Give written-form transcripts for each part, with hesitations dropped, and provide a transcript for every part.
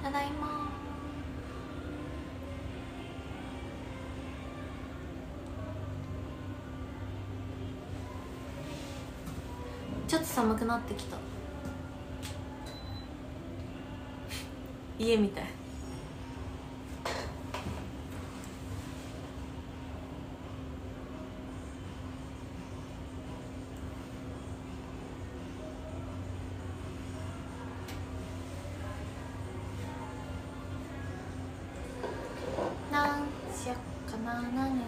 ただいま。ちょっと寒くなってきた。家みたい。なんしよっかな、何やったかな。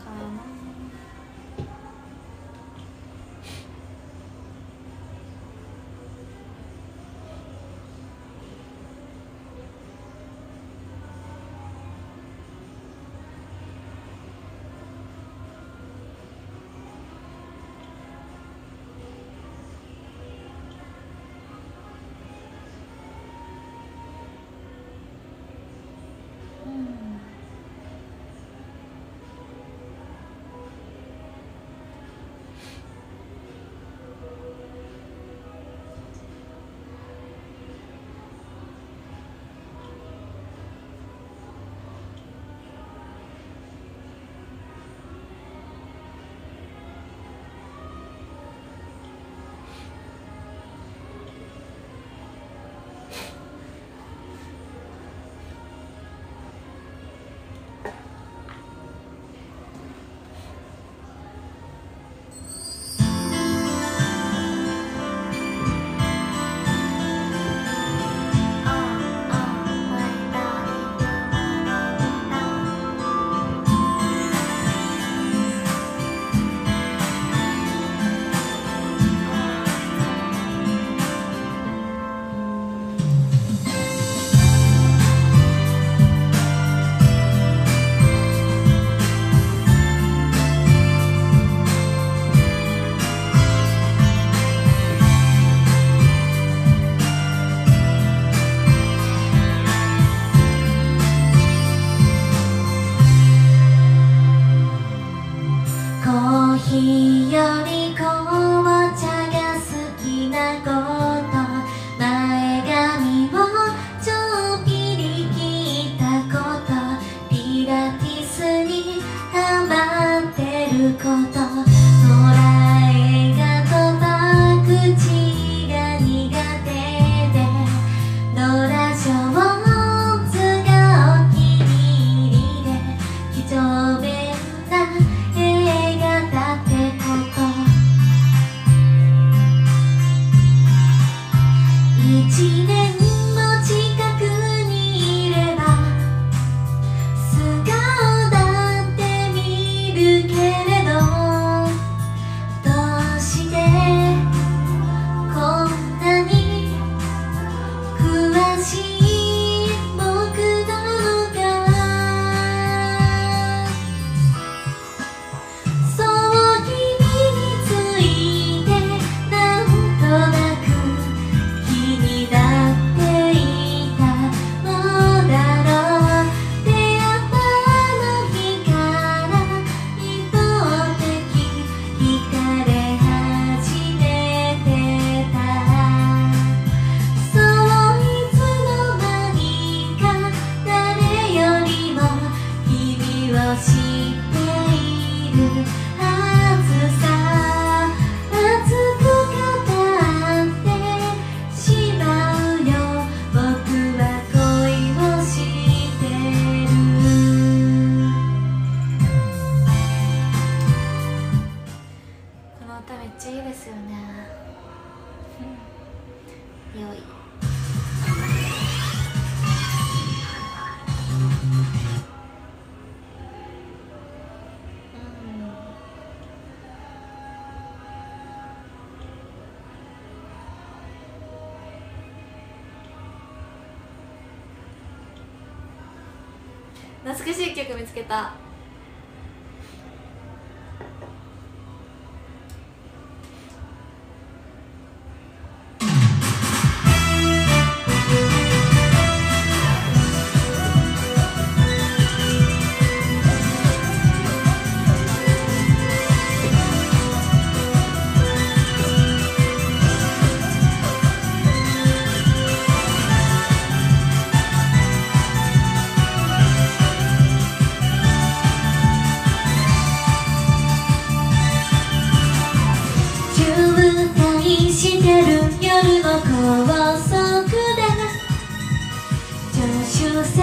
懐かしい曲見つけた。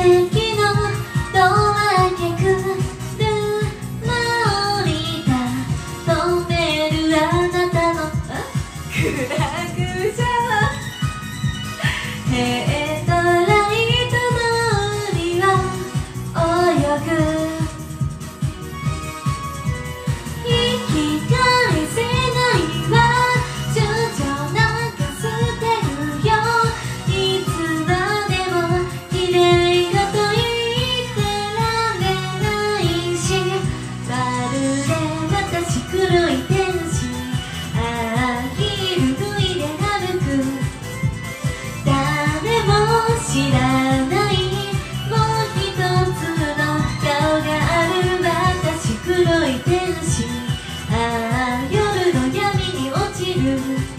席のドア開けく車降りた止めるあなたのクラクションヘッドライトの海は泳ぐ引き返せないわ躊躇なんか捨てるよいつまでも綺麗だと言ってられないしまるで私黒い天使ああヒール脱いで歩く誰も知らないもう一つの顔がある私黒い天使ああ夜の闇に落ちる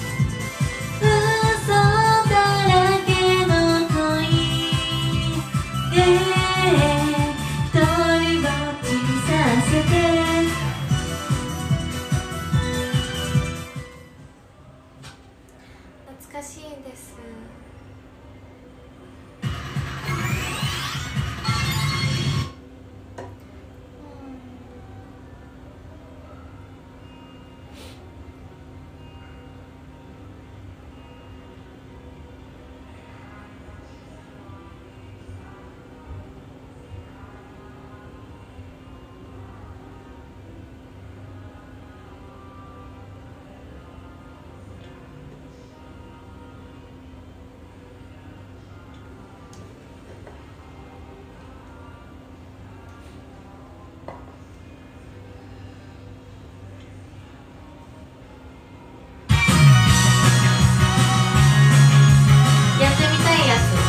嘘だらけの恋で独りぼっちにさせて懐かしいです。やってみたいやつ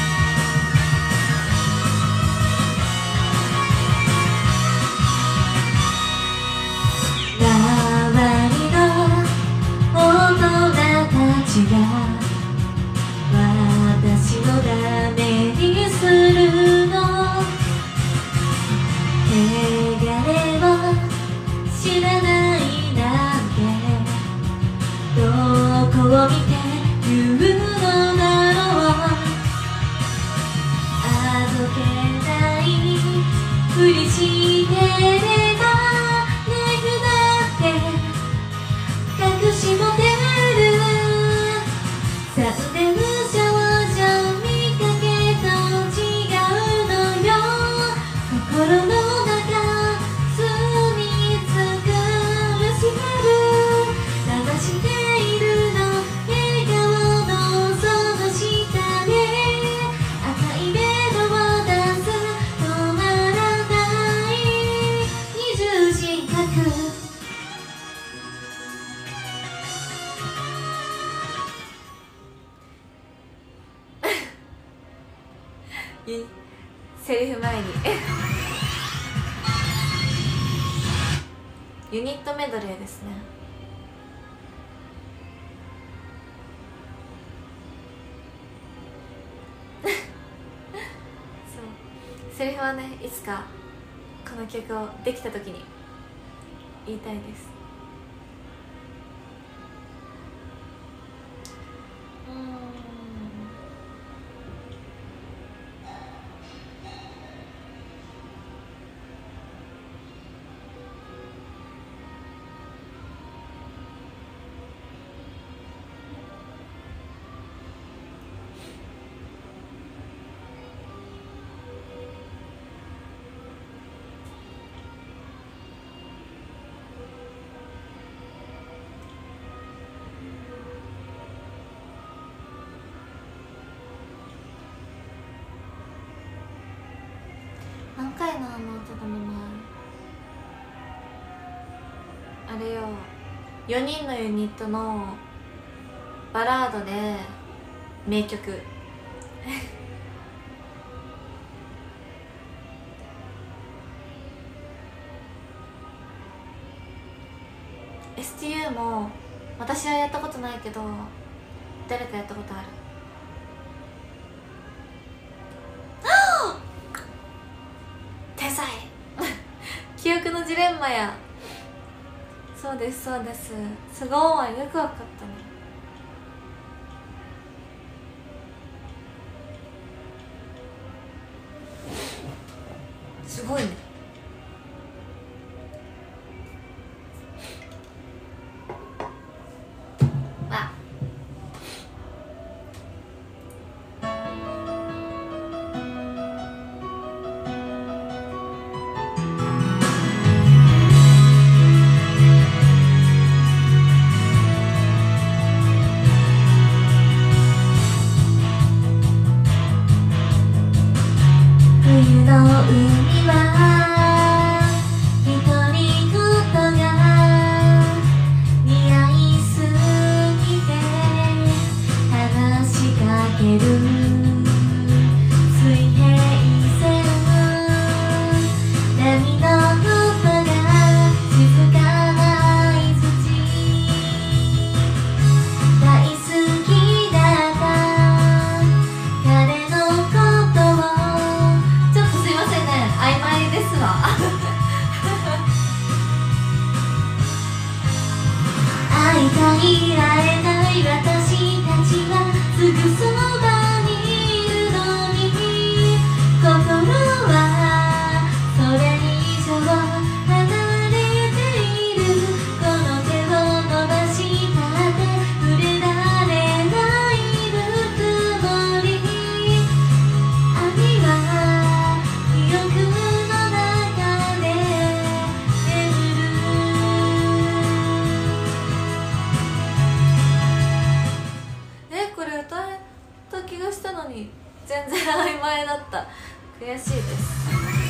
周りの大人たちが私のためにするの汚れを知らないなんてどこを見て言うのだろうあどけないふりしてればナイフだって隠し持てる3年少女見かけと違うのよ心の中住み着くるしる流しているの笑顔のその下で赤いベロを出す止まらない二重人格セリフ前にユニットメドレーですね。そうセリフはねいつかこの曲をできた時に言いたいです。何回のあの歌だもあれよ4人のユニットのバラードで名曲STU も私はやったことないけど誰かやったことある。天才記憶のジレンマや。そうですそうです。すごいよくわかったね。 すごいね。あ、冬の海は独り言が似合いすぎて話しかける水平線波の音が静かな相槌大好きだった彼のことをちょっとすいませんね、曖昧ですわ会いたい会えない私たちはすぐそばにいるのに心はそれ以上離れているこの手を伸ばしたって触れられないぬくもり網は記憶の中で眠る。これ歌えた気がしたのに全然曖昧だった。悔しいです。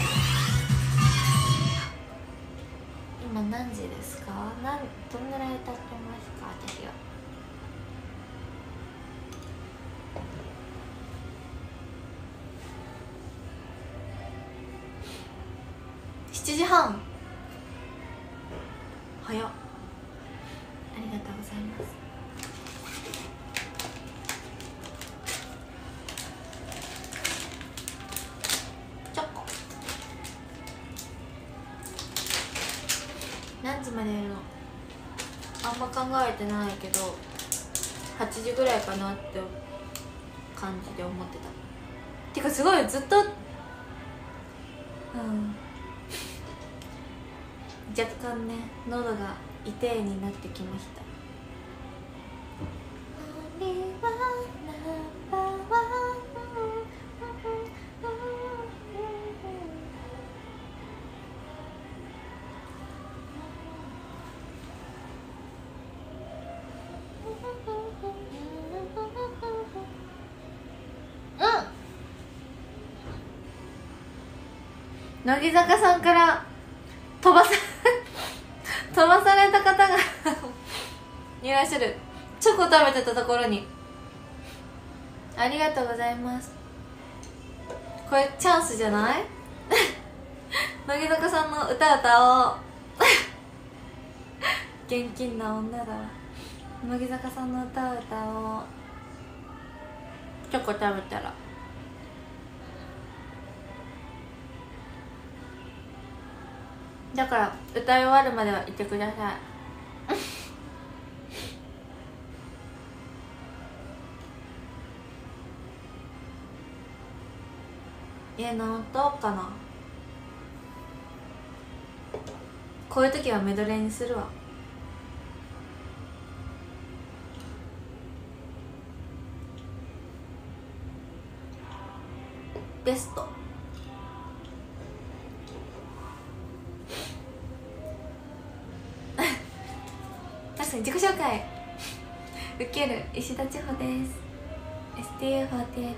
今何時ですか？どんぐらい経ってますか？私は7時半。早っ。ありがとうございます。チョコ何時までやるの？あんま考えてないけど8時ぐらいかなって感じで思ってた。てかすごいずっと若干ね喉が痛いになってきました。乃木坂さんから飛ばされた方がいらっしゃる。チョコ食べてたところにありがとうございます。これチャンスじゃない乃木坂さんの歌おう現金な女だわ。乃木坂さんの歌を歌おう。チョコ食べたらだから歌い終わるまではいてください家の音かな。こういう時はメドレーにするわ。ベスト確かに自己紹介ウケる。石田千穂です。 STU48 です。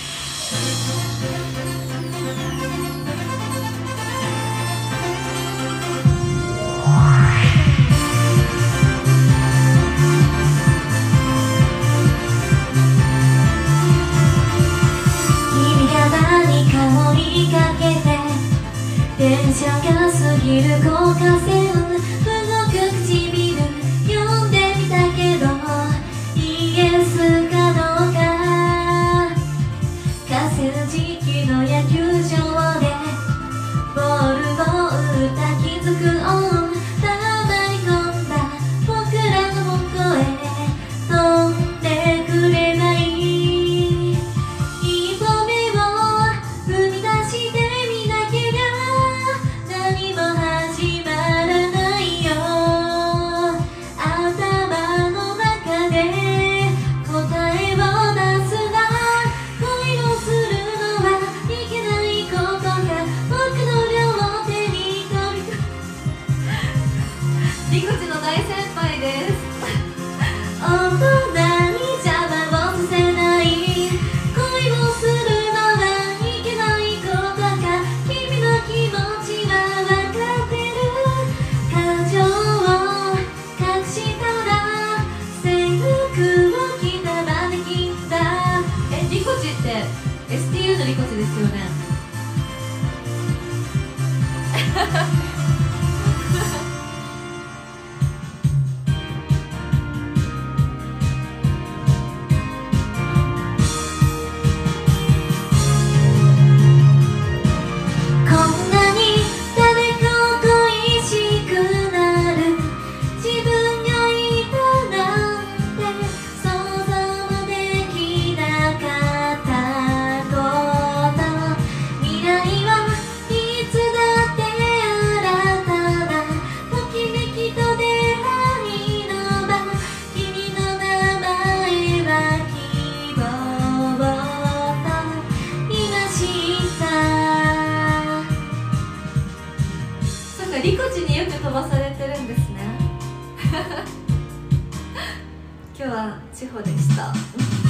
君が何かを追いかけて電車が過ぎる高架線動く唇読んでみたけどイエスかどうか河川敷の野球場でボールを打った気づく音黙り込んだ僕らの声飛んでくれない一歩目を踏み出してみなき球のりこちですよね。リコチによく飛ばされてるんですね。今日は地方でした。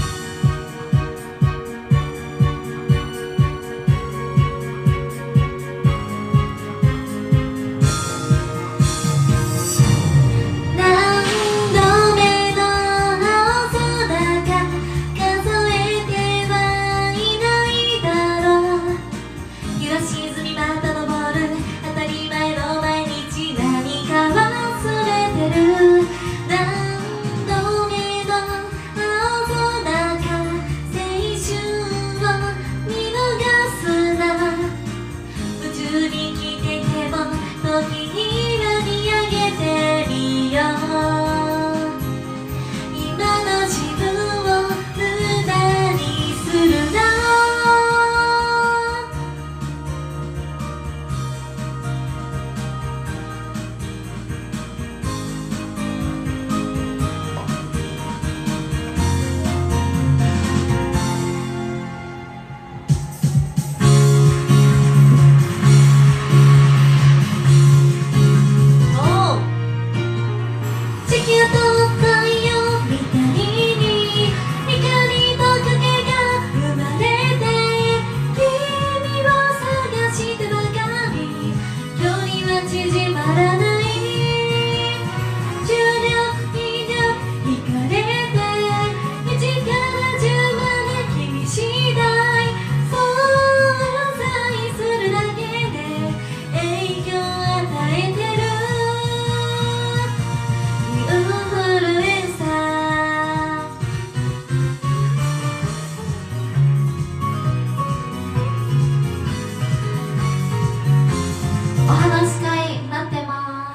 お話し会待ってます。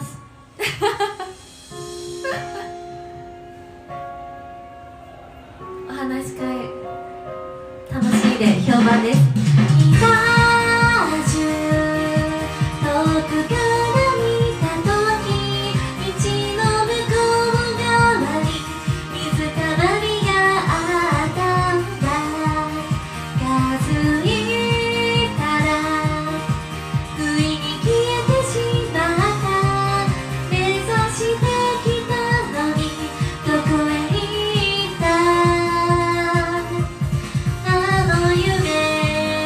お話し会楽しいで評判です。今中遠くから見た時、道の向こう側に水たまりがあったんだ。数えたら不意に消えてしまった。目指してきたのにどこへ行った。あの夢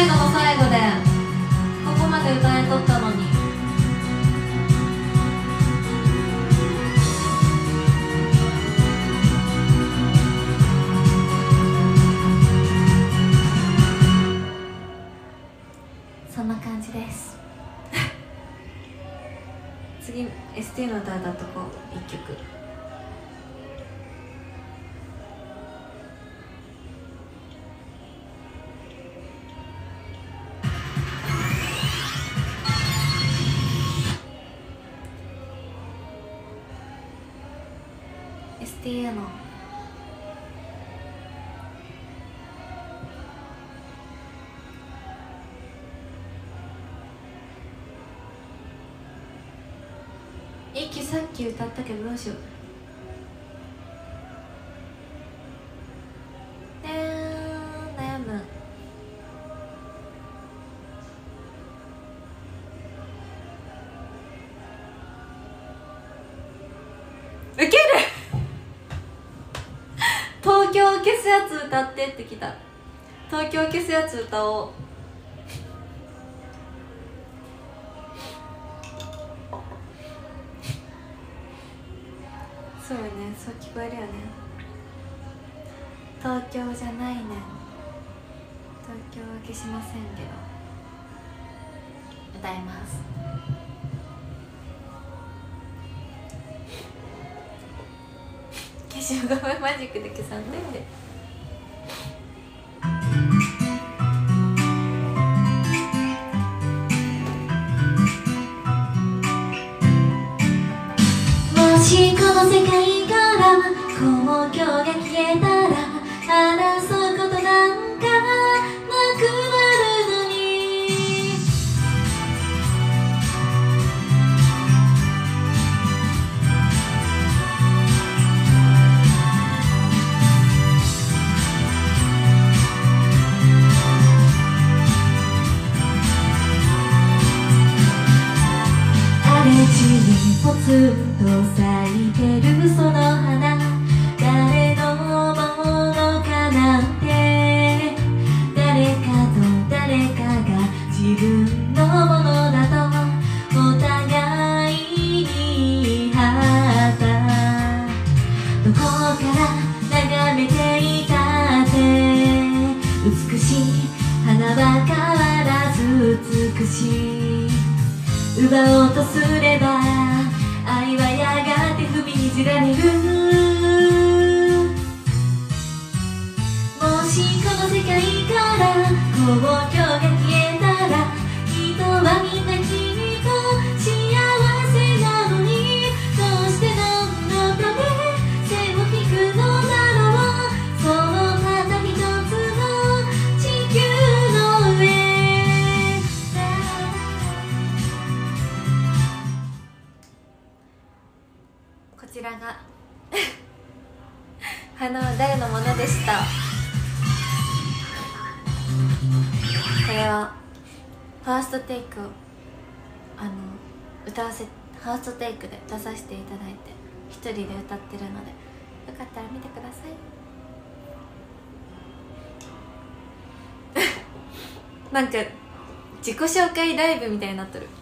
最後の最後でここまで歌えとったのに。そんな感じです。次 ST の歌だとこう1曲。STA の息さっき歌ったけどどうしよう。悩む。ウケる東京を消すやつ歌ってってきた。東京を消すやつ歌おう。そうよね、そう聞こえるよね。東京じゃないねん。東京は消しませんけど歌います。消しゴムマジックで消さんといて。もしこの世界から公共が消えたら争うことなんかなくなるのに。荒れ地にポツンと咲いてるその花、誰のものかなんて。誰かと誰かが自分のものだとお互いにはった。どこから眺めていたって美しい花は変わらず美しい。奪おうとすれば愛はやがて踏みにじられる。もしこの世界から公共が消えたら人はみんなきっと幸せなのに。どうして何のため背を引くのだろう。そのただ一つの地球の上。こちらが花は誰のものでした。これはファーストテイクを歌わせファーストテイクで出させていただいて一人で歌ってるので、よかったら見てください。なんか自己紹介ライブみたいになっとる。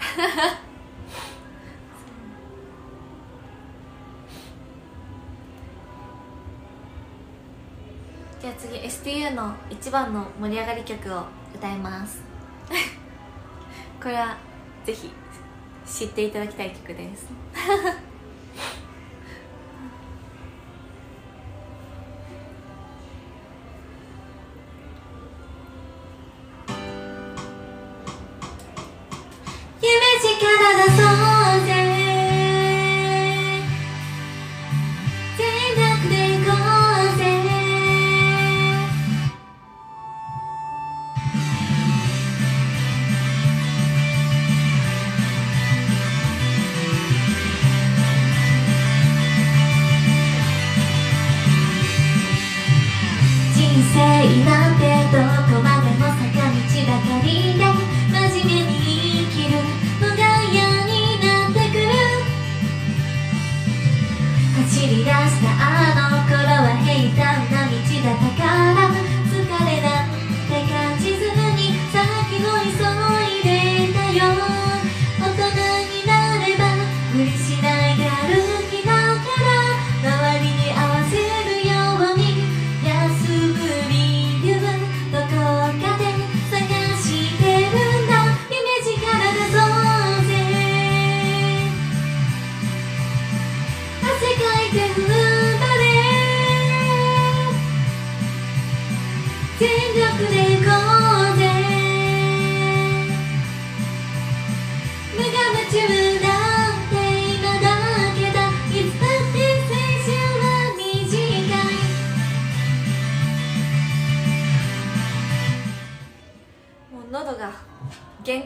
じゃあ次 STU の一番の盛り上がり曲を歌います。これはぜひ知っていただきたい曲です。夢力出そうぜ、全力で行こうぜ。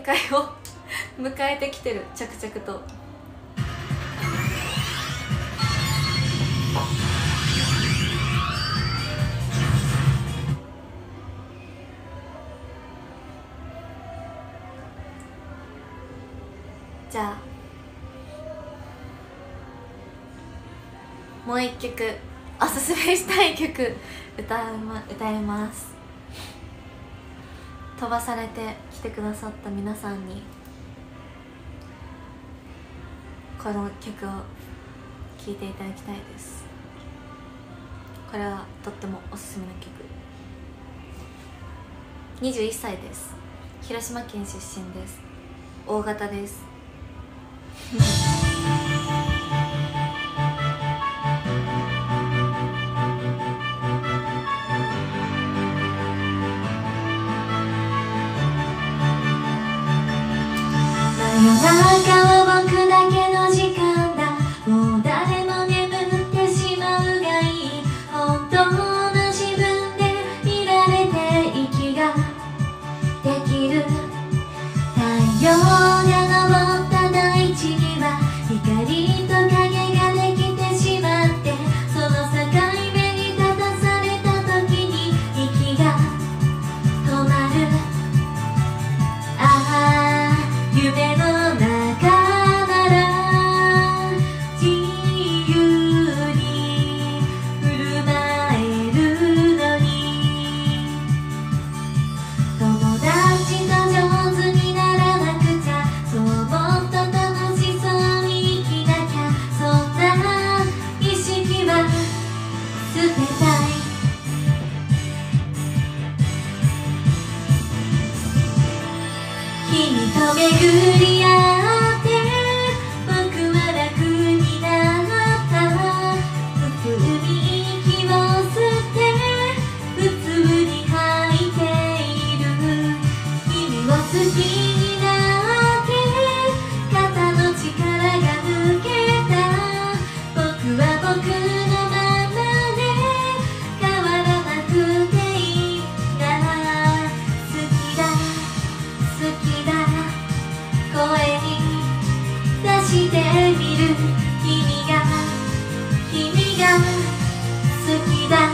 界を迎えてきてる、着々と。じゃあもう一曲おすすめしたい曲歌います。飛ばされて来てくださった皆さんにこの曲を聴いていただきたいです。これはとってもおすすめの曲。21歳です。広島県出身です。大型です。夜中は僕だけの時間だ。もう誰も眠ってしまうがいい。本当の自分でいられて息ができる。太陽が昇った大地には光と影ができてしまって、その境目に立たされた時に息が止まる。ああ夢の中なら自由に振る舞えるのに、友達と上手にならなくちゃ、そうもっと楽しそうに生きなきゃ、そんな意識は捨てたい。君と巡り合って僕は楽になった。普通に息を吸って普通に吐いている。君を好きになって肩の力が抜けた。僕は僕のままで変わらなくていいんだ。好きだ好きだ声に出してみる。君が好きだ。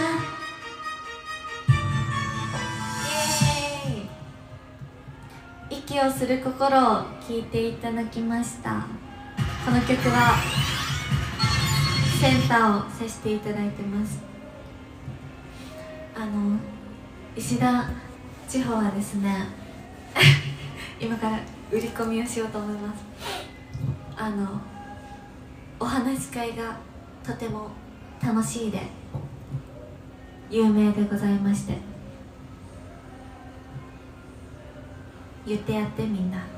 イエーイ。息をする心を聴いていただきました。この曲はセンターをさせていただいてます。石田千穂はですね今から売り込みをしようと思います。お話し会がとても楽しいで有名でございまして、言ってやってみんな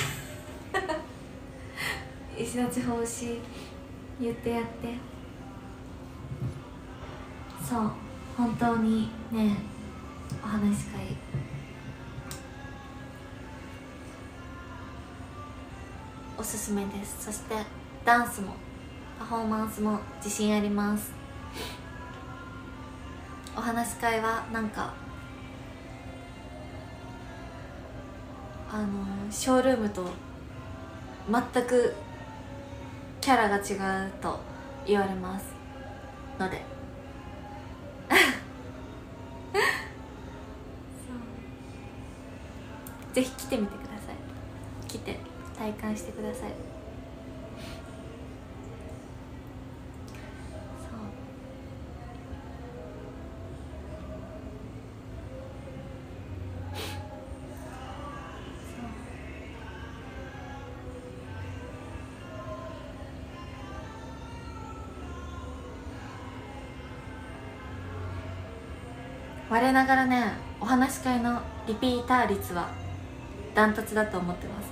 石田千穂推し言ってやって。そう本当にね、お話し会おすすめです。そしてダンスもパフォーマンスも自信あります。お話し会はなんかショールームと全くキャラが違うと言われますのでぜひ来てみてください。来て体感してください。我ながらね、お話し会のリピーター率はダントツだと思ってます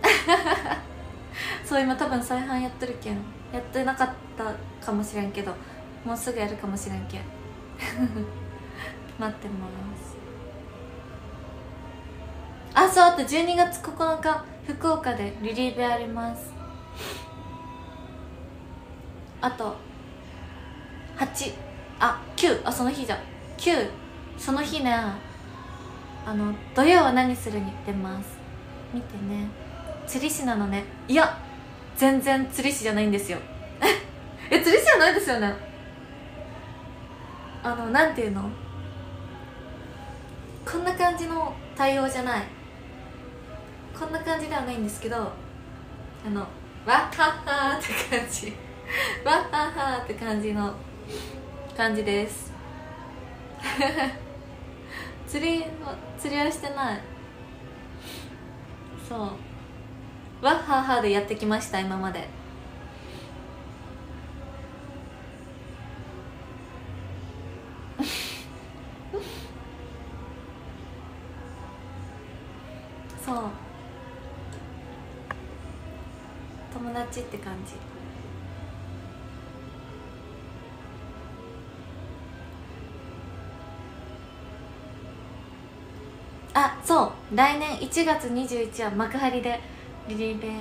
そう今多分再販やってるけん、やってなかったかもしれんけどもうすぐやるかもしれんけん待ってます。あ、そう、あと12月9日福岡でリリーベあります。あと8、9、その日じゃ9、その日ね、土曜は何するに出ます。 見てね。釣り師なのね。いや全然釣り師じゃないんですよ釣り師じゃないですよね。なんていうの、こんな感じの対応じゃない、こんな感じではないんですけど、わっはっはーって感じわっはっはーって感じの感じです釣りはしてない。そう、わっはっはでやってきました今までそう、友達って感じ。あ、そう、来年1月21日は幕張でリリーベです。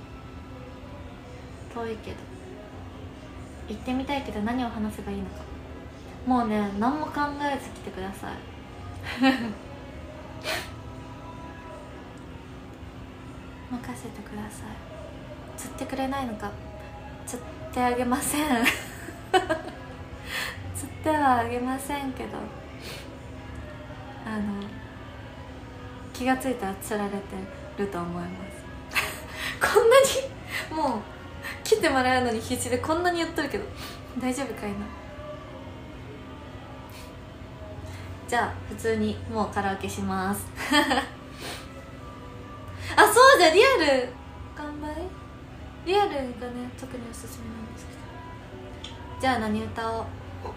遠いけど行ってみたいけど何を話せばいいのか、もうね何も考えず来てください任せてください。釣ってくれないのか、釣ってあげません釣ってはあげませんけど、気がついたら釣られてると思いますこんなにもう来てもらうのに必死でこんなに言っとるけど大丈夫かいな。じゃあ普通にもうカラオケしますあ、そうじゃ、リアル頑張り、リアルがね特におすすめなんですけど、じゃあ何歌おう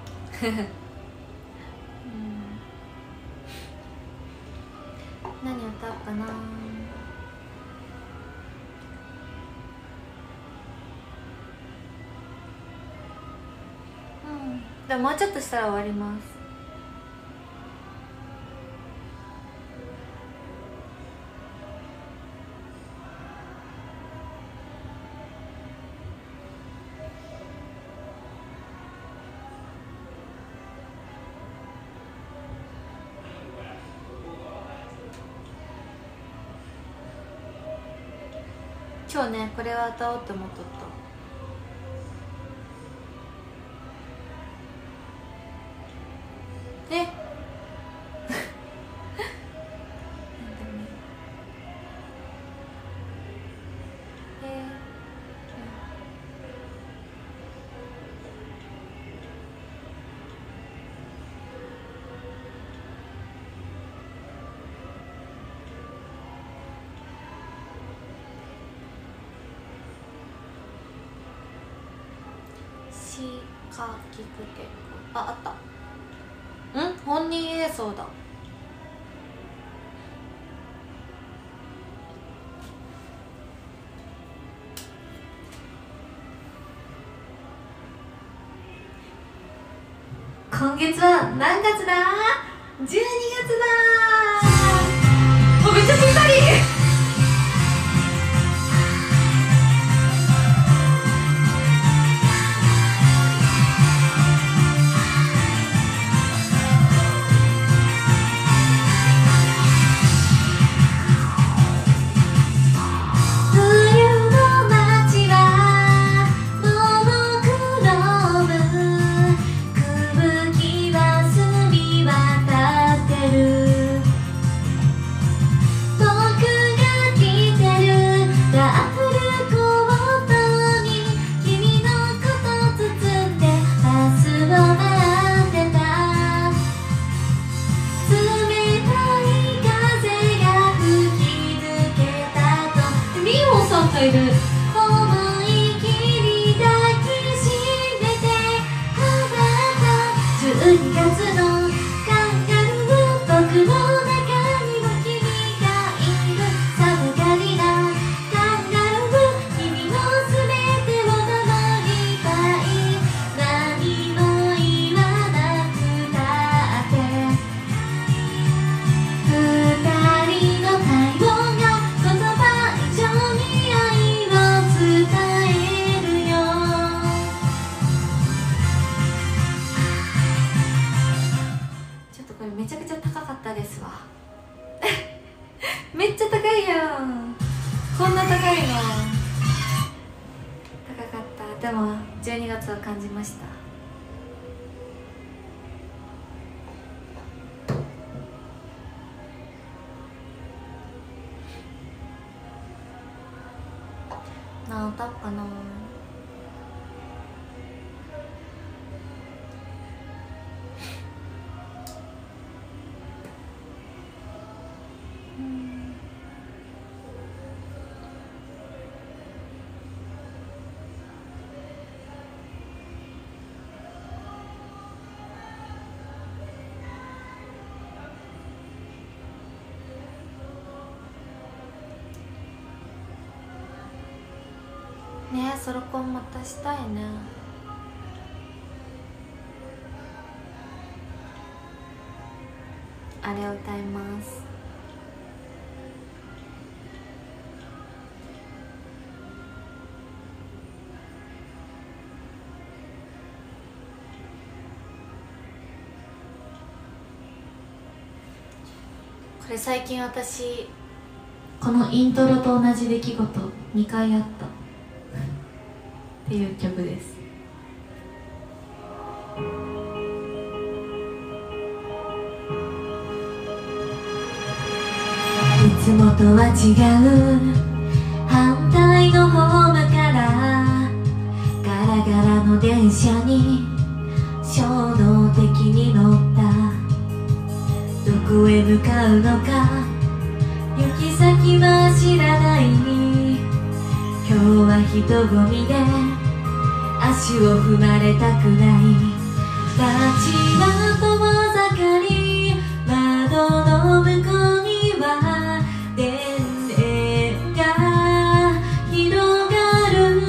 何歌おうかな。でももうちょっとしたら終わります。今日ねこれは歌おうって思っとった。ねかきくけあった。本人映像だ。今月は何月だ？ 12 月だ。めっちゃぴったりいる。思い切り抱きしめて離れた12月のカンガルー、僕の中にも君がいる。寒がりなカンガルー、君のすべてを守りたい。何も言わなくたって二人の対応が言葉以上に愛をても12月を感じました。何歌おうかな。ねえ、ソロコンまたしたいね。あれを歌います。これ最近私このイントロと同じ出来事2回あったっていう曲です。いつもとは違う反対のホームからガラガラの電車に衝動的に乗った。どこへ向かうのか行き先は知らない。今日は人混みで足を踏まれたくない。街は遠ざかり窓の向こうには田園が広がる。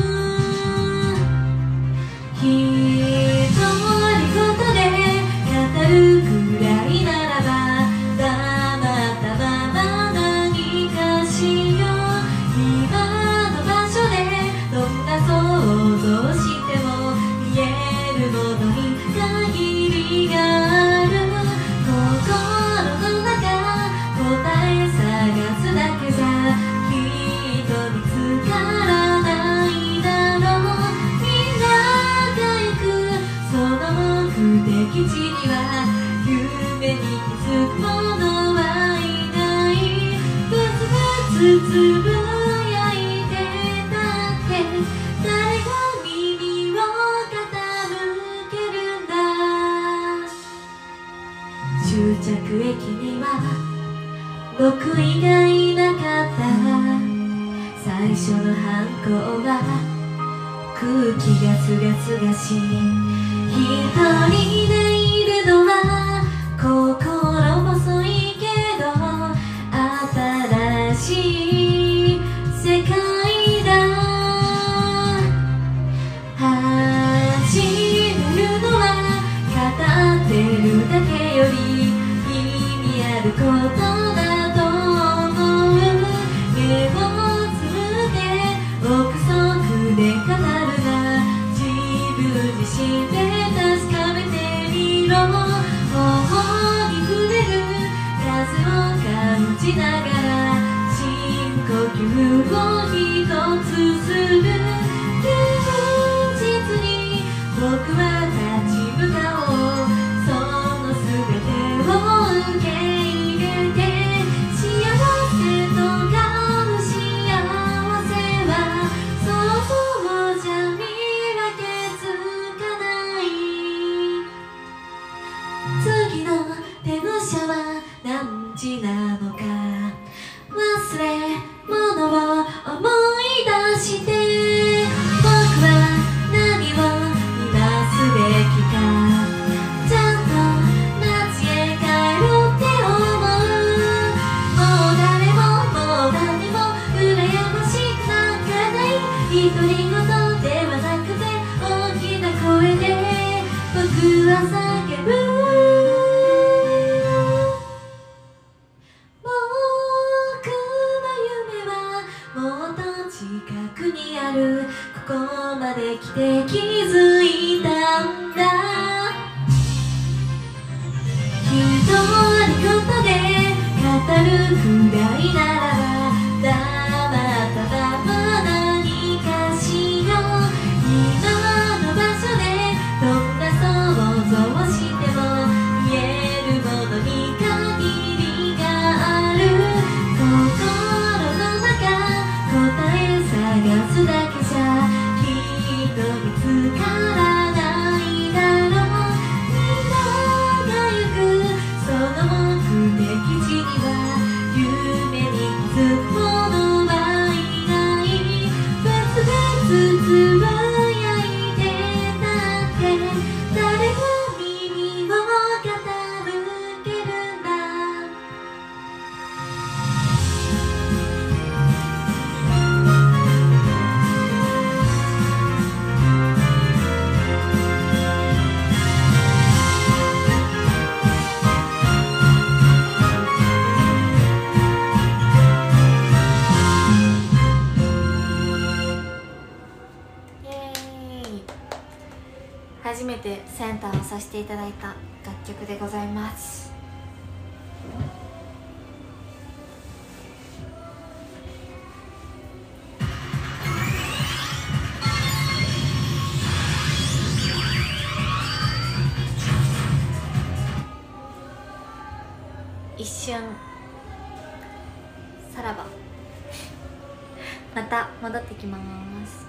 一人ごとで語るくらいならば黙ったまま何かしよう。今の場所でどんな想像しても見えるものに限りがある。心の中答え探すだけじゃきっと見つからないだろう。みんなが行くその目的地には夢に気づく者はいない。ブツブツつぶやいてたって誰が耳を傾けるんだ。終着駅には僕以外なかった。最初の反抗は空気がすがすがしい。一人でいるのは心細いけど新しい世界だ。始めるのは語ってるだけより意味あることだと思う。目をつむって憶測で語るな。自分自身で確かめてみろ。頬に触れる風を感じながら深呼吸を一つする。現実に僕は立ち向かおう。その全てを受け入れて幸せとか不幸せは想像じゃ見分けつかない。次の電車は何時なのか忘れ物を思い出して僕は何を今すべきか。ちゃんと街へ帰ろうって思う。もう誰も羨ましくなんかない。独り言ではなくて大きな声で僕は叫ぶ。僕の夢はもっと近くにある。ここまで来て気づいたんだ。一人ごとで語るくらいならば黙ったまま何かしよう。今めてセンターをさせていただいた楽曲でございます。一瞬さらばまた戻ってきます。